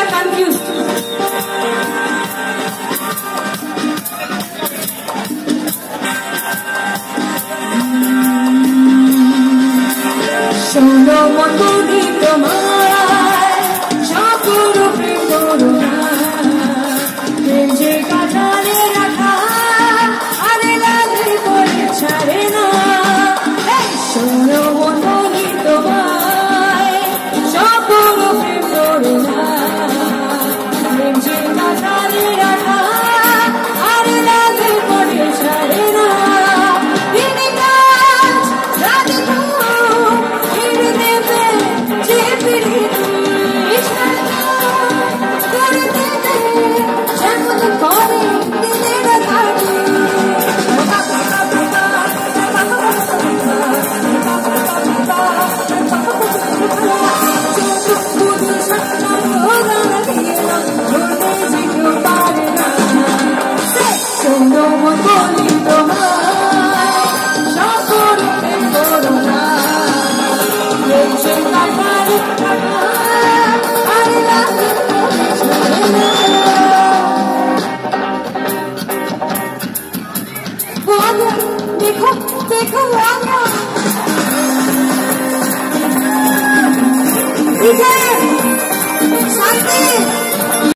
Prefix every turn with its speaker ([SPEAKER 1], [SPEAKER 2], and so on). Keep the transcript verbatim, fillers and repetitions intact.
[SPEAKER 1] are confused. Sono molto dito mai, sciopero per corona, legge Gazole Mahavidyalaya, poi c'arena. Sono molto dito mai, sciopero per corona, legge Gazole Mahavidyalaya, poi c'arena. देखो देखो विजय शांति